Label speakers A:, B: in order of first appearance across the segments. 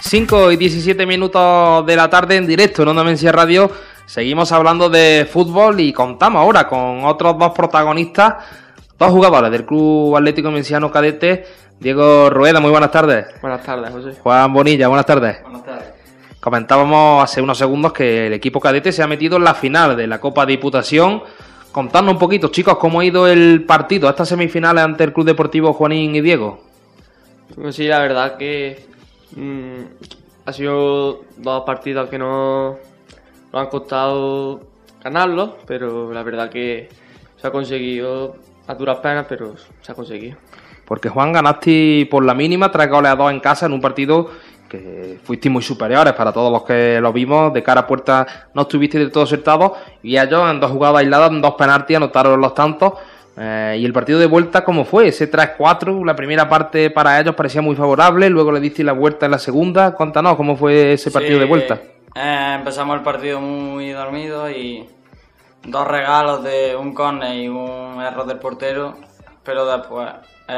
A: 5 y 17 minutos de la tarde en directo en Onda Mencía Radio. Seguimos hablando de fútbol y contamos ahora con otros dos protagonistas, dos jugadores del Club Atlético Menciano Cadete. Diego Rueda, muy buenas tardes.
B: Buenas tardes, José.
A: Juan Bonilla, buenas tardes.
C: Buenas tardes.
A: Comentábamos hace unos segundos que el equipo cadete se ha metido en la final de la Copa Diputación. Contadnos un poquito, chicos, cómo ha ido el partido, estas semifinales ante el Club Deportivo Juanín y Diego.
B: Pues sí, la verdad que ha sido dos partidos que no han costado ganarlos, pero la verdad que se ha conseguido a duras penas, pero se ha conseguido.
A: Porque Juan, ganaste por la mínima, 3 goles a 2 en casa en un partido que fuisteis muy superiores para todos los que lo vimos. De cara a puerta no estuvisteis del todo acertados y ellos en 2 jugadas aisladas, en 2 penaltis, anotaron los tantos. Y el partido de vuelta, ¿cómo fue? Ese 3-4, la primera parte para ellos parecía muy favorable, luego le disteis la vuelta en la segunda. Cuéntanos, ¿cómo fue ese partido de vuelta?
C: Empezamos el partido muy dormido y 2 regalos de un córner y un error del portero, pero después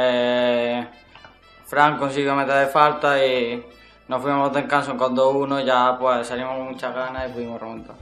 C: Fran consiguió meter de falta y nos fuimos de descanso con 2-1, ya pues salimos con muchas ganas y pudimos remontar.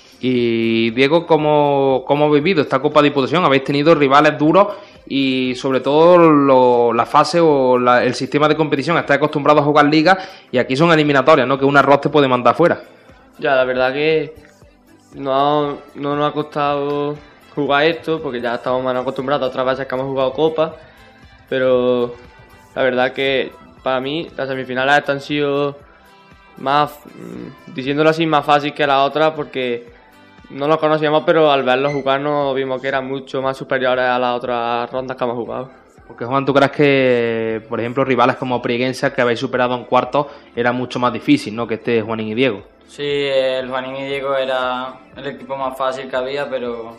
A: Y Diego, ¿cómo ha vivido esta Copa Diputación? Habéis tenido rivales duros y sobre todo la fase o el sistema de competición. Estáis acostumbrados a jugar ligas y aquí son eliminatorias, ¿no? Que un arroz te puede mandar fuera.
B: Ya, la verdad que no nos ha costado jugar esto, porque ya estamos más acostumbrados a otras veces que hemos jugado Copa, pero la verdad que para mí las semifinales estas han sido más, diciéndolo así, más fácil que la otra, porque no los conocíamos, pero al verlos jugar nos vimos que eran mucho más superiores a las otras rondas que hemos jugado.
A: Porque Juan, ¿tú crees que, por ejemplo, rivales como Prieguense, que habéis superado en cuartos, era mucho más difícil, ¿no? Que este Juanín y Diego?
C: Sí, el Juanín y Diego era el equipo más fácil que había, pero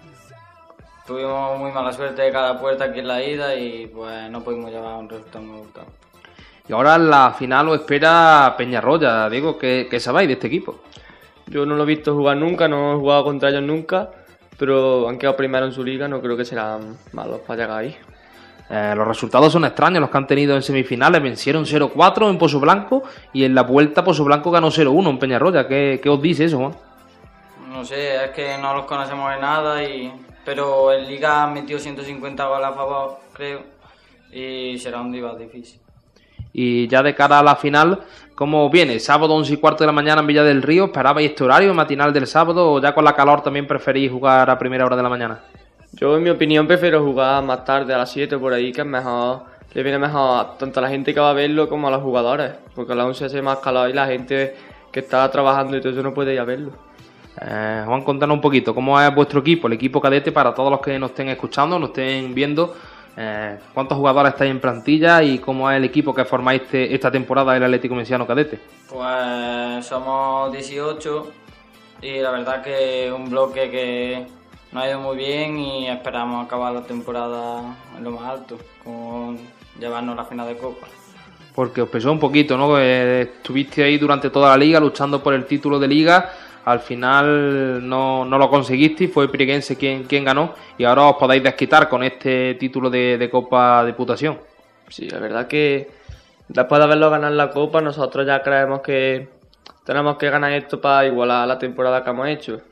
C: tuvimos muy mala suerte de cada puerta aquí en la ida y pues no pudimos llevar un resultado muy gustado.
A: Y ahora en la final os espera Peñarroya. Diego, ¿qué sabéis de este equipo?
B: Yo no lo he visto jugar nunca, no he jugado contra ellos nunca, pero han quedado primero en su liga, no creo que serán malos para llegar ahí.
A: Los resultados son extraños los que han tenido en semifinales. Vencieron 0-4 en Pozo Blanco y en la vuelta Pozo Blanco ganó 0-1 en Peñarroya. ¿Qué os dice eso, Juan?
C: No sé, es que no los conocemos de nada, pero en Liga han metido 150 goles a favor, creo, y será un rival difícil.
A: Y ya de cara a la final, ¿cómo viene? Sábado 11:15 de la mañana en Villa del Río. ¿Esperabais este horario matinal del sábado o ya con la calor también preferís jugar a primera hora de la mañana?
B: Yo, en mi opinión, prefiero jugar más tarde, a las 7 por ahí, que es mejor, le viene mejor tanto a la gente que va a verlo como a los jugadores, porque a las 11 hace más calor y la gente que está trabajando y todo eso no puede ir a verlo.
A: Juan, contanos un poquito, ¿cómo es vuestro equipo, el equipo cadete, para todos los que nos estén escuchando, nos estén viendo? ¿Cuántos jugadores estáis en plantilla y cómo es el equipo que formáis esta temporada del Atlético Menciano Cadete?
C: Pues somos 18 y la verdad que es un bloque que nos ha ido muy bien y esperamos acabar la temporada en lo más alto, con llevarnos a la final de Copa.
A: Porque os pesó un poquito, ¿no? Estuviste ahí durante toda la liga luchando por el título de liga. Al final no lo conseguisteis, fue Prieguense quien ganó y ahora os podéis desquitar con este título de Copa Diputación.
B: Sí, la verdad que después de haberlo ganado la Copa, nosotros ya creemos que tenemos que ganar esto para igualar la temporada que hemos hecho.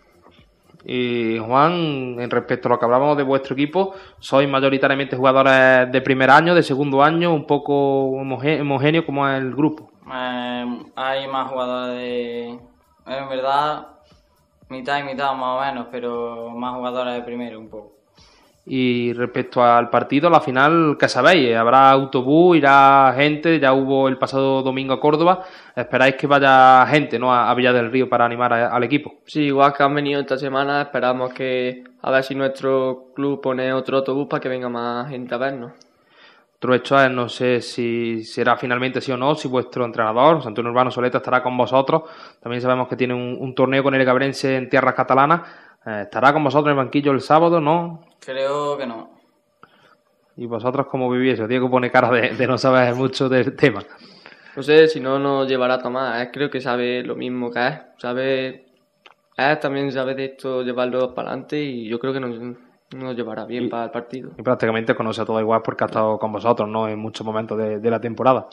A: Y Juan, en respecto a lo que hablábamos de vuestro equipo, sois mayoritariamente jugadores de primer año, de segundo año, un poco homogéneo como es el grupo.
C: Hay más jugadores en verdad, mitad y mitad más o menos, pero más jugadores de primero un poco.
A: Y respecto al partido, la final, ¿qué sabéis? ¿Habrá autobús? ¿Irá gente? Ya hubo el pasado domingo a Córdoba. ¿Esperáis que vaya gente, no, a Villa del Río para animar al equipo?
B: Sí, igual que han venido esta semana, esperamos que a ver si nuestro club pone otro autobús para que venga más gente a vernos.
A: Otro hecho es, no sé si será finalmente sí o no, si vuestro entrenador, Antonio Urbano Soleta, estará con vosotros. También sabemos que tiene un torneo con el Cabrense en tierras catalanas. ¿Estará con vosotros en el banquillo el sábado, no?
C: Creo que no.
A: ¿Y vosotros cómo vivís eso? Diego pone cara de no saber mucho del tema.
B: No sé, si no nos llevará a Tomás. Creo que sabe lo mismo que él. También sabe de esto, llevarlo para adelante y yo creo que nos llevará bien para el partido.
A: Y prácticamente conoce a todo igual porque ha estado con vosotros, ¿no? En muchos momentos de la temporada.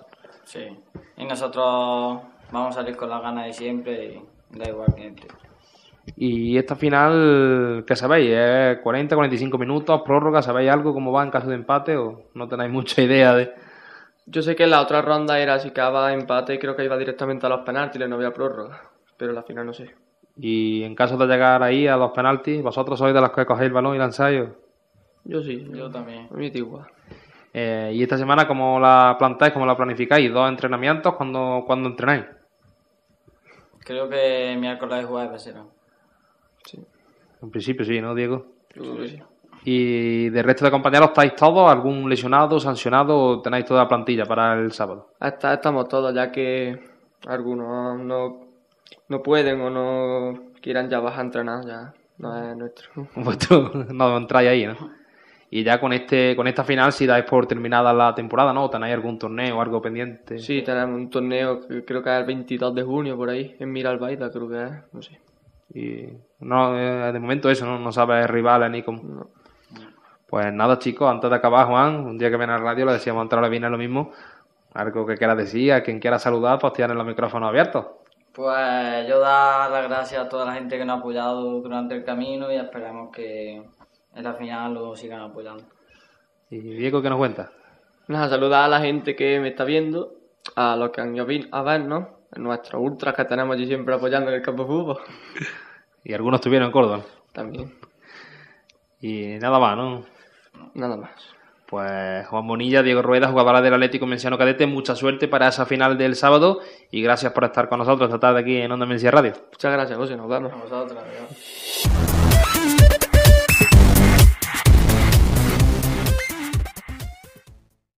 C: Sí. Y nosotros vamos a salir con las ganas de siempre y da igual quién esté.
A: Y esta final, ¿qué sabéis? ¿Es 40, 45 minutos, prórroga? ¿Sabéis algo cómo va en caso de empate o no tenéis mucha idea de...?
B: Yo sé que en la otra ronda era si quedaba empate, creo que iba directamente a los penaltis y no había prórroga, pero la final no sé.
A: Y en caso de llegar ahí a los penaltis, ¿vosotros sois de los que cogéis el balón y lanzáis?
B: Yo sí.
C: Yo también.
B: A mí da igual.
A: ¿Y esta semana cómo la plantáis, cómo la planificáis? ¿2 entrenamientos? ¿Cuándo entrenáis?
C: Creo que miércoles es jueves será.
B: Sí.
A: En principio sí, ¿no, Diego?
B: Yo creo que sí.
A: ¿Y de resto de compañeros estáis todos? ¿Algún lesionado, sancionado o tenéis toda la plantilla para el sábado?
B: Hasta estamos todos, ya que algunos no pueden o no quieran ya bajar a entrenar, ya no es nuestro.
A: Pues tú no entráis ahí, ¿no? Y ya con esta final si dais por terminada la temporada, ¿no? ¿O tenéis algún torneo o algo pendiente?
B: Sí, tenemos un torneo que creo que es el 22 de junio por ahí, en Miralbaida creo que es, no sé.
A: Y no, de momento eso, ¿no? No sabes rivales ni cómo.
B: No.
A: Pues nada, chicos, antes de acabar, Juan, un día que viene a la radio le decíamos antes, ahora viene lo mismo. Algo que quieras decir, a quien quiera saludar, pues tienen los micrófonos abiertos.
C: Pues yo dar las gracias a toda la gente que nos ha apoyado durante el camino y esperamos que en la final lo sigan apoyando.
A: Y Diego, ¿qué nos cuenta?
B: Nada, saludar a la gente que me está viendo, a los que han ido a vernos, a nuestros ultras que tenemos allí siempre apoyando en el campo de fútbol.
A: Y algunos estuvieron en Córdoba.
B: También.
A: Y nada más, ¿no?
B: Nada más.
A: Pues Juan Bonilla, Diego Rueda, jugadora del Atlético Menciano Cadete, mucha suerte para esa final del sábado y gracias por estar con nosotros esta tarde aquí en Onda Mencía Radio.
B: Muchas gracias, José, nos vemos.
C: A vosotros, adiós.